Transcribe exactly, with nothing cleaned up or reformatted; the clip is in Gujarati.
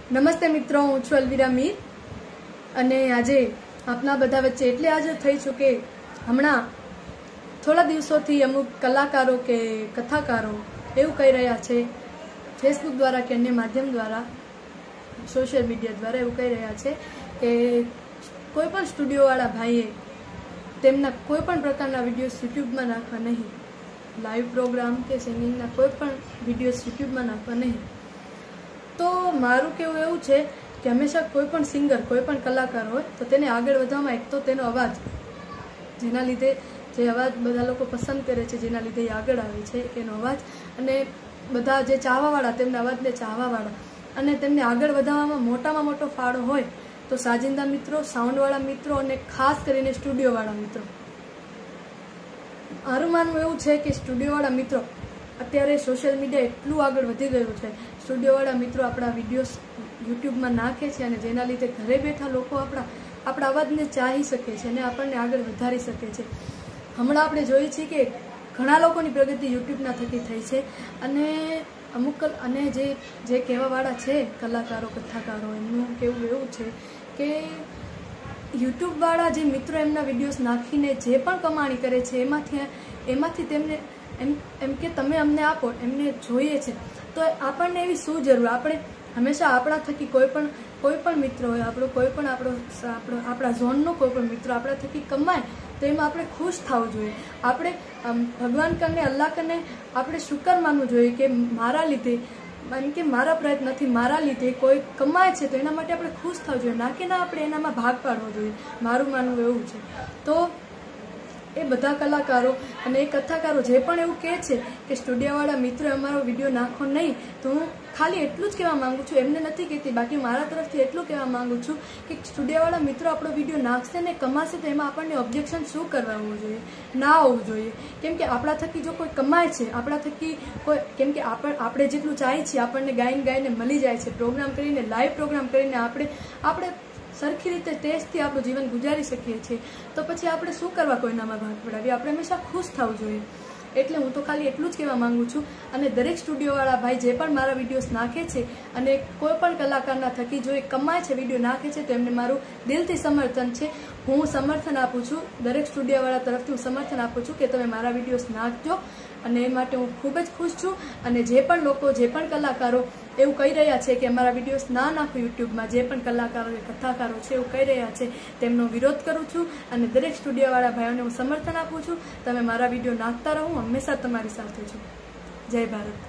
નમસ્તે મિત્રો, હું છું અલવીરા મીર અને આજે આપના બધા વચ્ચે એટલે હાજર થઈ છું કે હમણાં થોડા દિવસોથી અમુક કલાકારો કે કથાકારો એવું કહી રહ્યા છે ફેસબુક દ્વારા કે અન્ય માધ્યમ દ્વારા, સોશિયલ મીડિયા દ્વારા એવું કહી રહ્યા છે કે કોઈ પણ સ્ટુડિયોવાળા ભાઈએ તેમના કોઈ પણ પ્રકારના વિડીયોઝ યુટ્યુબમાં નાખવા નહીં, લાઈવ પ્રોગ્રામ કે સિંગિંગના કોઈ પણ વિડીયોઝ યુટ્યુબમાં નાખવા નહીં. તો મારું કહેવું એવું છે કે હંમેશા કોઈ પણ સિંગર, કોઈ પણ કલાકાર હોય તો તેને આગળ વધવામાં એક તો તેનો અવાજ, જેના લીધે જે અવાજ બધા લોકો પસંદ કરે છે, જેના લીધે એ આગળ આવે છે, એનો અવાજ, અને બધા જે ચાહવાવાળા તેમના અવાજને ચાહવાવાળા અને તેમને આગળ વધારવામાં મોટામાં મોટો ફાળો હોય તો સાજિંદા મિત્રો, સાઉન્ડવાળા મિત્રો અને ખાસ કરીને સ્ટુડિયોવાળા મિત્રો. મારું માનવું એવું છે કે સ્ટુડિયોવાળા મિત્રો અત્યારે સોશિયલ મીડિયા એટલું આગળ વધી ગયું છે, સ્ટુડિયોવાળા મિત્રો આપણા વિડીયોઝ યુટ્યુબમાં નાખે છે અને જેના લીધે ઘરે બેઠા લોકો આપણા આપણા અવાજને ચાહી શકે છે અને આપણને આગળ વધારી શકે છે. હમણાં આપણે જોઈએ છીએ કે ઘણા લોકોની પ્રગતિ યુટ્યુબના થકી થઈ છે અને અમુક અને જે જે કહેવાવાળા છે કલાકારો, કથાકારો, એમનું કહેવું એવું છે કે યુટ્યુબવાળા જે મિત્રો એમના વિડીયોઝ નાખીને જે પણ કમાણી કરે છે એમાંથી એમાંથી તેમને એમ એમ કે તમે અમને આપો, એમને જોઈએ છે. તો આપણને એવી શું જરૂર? આપણે હંમેશા આપણા થકી કોઈ પણ કોઈ પણ મિત્ર હોય, આપણો કોઈ પણ આપણો આપણો આપણા ઝોનનો કોઈ પણ મિત્ર આપણા થકી કમાય તો એમાં આપણે ખુશ થવું જોઈએ. આપણે ભગવાન કરને, અલ્લાહ કરને આપણે શુકર માનવું જોઈએ કે મારા લીધે, એમ કે મારા પ્રયત્નથી મારા લીધે કોઈ કમાય છે તો એના માટે આપણે ખુશ થવું જોઈએ, ના કે ના આપણે એનામાં ભાગ પાડવો જોઈએ. મારું માનવું એવું છે. તો એ બધા કલાકારો અને એ કથાકારો જે પણ એવું કહે છે કે સ્ટુડિયોવાળા મિત્રો અમારો વિડીયો નાખો નહીં, તો હું ખાલી એટલું જ કહેવા માગું છું, એમને નથી કહેતી, બાકી મારા તરફથી એટલું કહેવા માગું છું કે સ્ટુડિયોવાળા મિત્રો આપણો વિડીયો નાખશે ને કમાશે તો એમાં આપણને ઓબ્જેક્શન શું કરવા હોવું જોઈએ, ના હોવું જોઈએ. કેમ કે આપણા થકી જો કોઈ કમાય છે, આપણા થકી કોઈ, કેમ કે આપણે જેટલું ચાહીએ છીએ આપણને ગાઈને ગાઈને મળી જાય છે, પ્રોગ્રામ કરીને, લાઈવ પ્રોગ્રામ કરીને આપણે આપણે સરખી રીતે ટેસ્ટથી આપણું જીવન ગુજારી શકીએ છીએ, તો પછી આપણે શું કરવા કોઈનામાં ભાગ પડાવીએ? આપણે હંમેશા ખુશ થવું જોઈએ. એટલે હું તો ખાલી એટલું જ કહેવા માંગુ છું. અને દરેક સ્ટુડિયોવાળા ભાઈ જે પણ મારા વિડીયોઝ નાખે છે અને કોઈ પણ કલાકારના થકી જો એ કમાય છે, વિડીયો નાખે છે, તો એમને મારું દિલથી સમર્થન છે. હું સમર્થન આપું છું, દરેક સ્ટુડિયોવાળા તરફથી હું સમર્થન આપું છું કે તમે મારા વિડીયોઝ નાખજો, અને એ માટે હું ખૂબ જ ખુશ છું. અને જે પણ લોકો, જે પણ કલાકારો એવું કહી રહ્યા છે કે અમારા વિડીયોઝ ના નાખો યુટ્યુબમાં, જે પણ કલાકારો કે કથાકારો છે એવું કહી રહ્યા છે, તેમનો વિરોધ કરું છું. અને દરેક સ્ટુડિયોવાળા ભાઈઓને હું સમર્થન આપું છું. તમે મારા વિડીયો નાખતા રહો, હું હંમેશા તમારી સાથે છું. જય ભારત.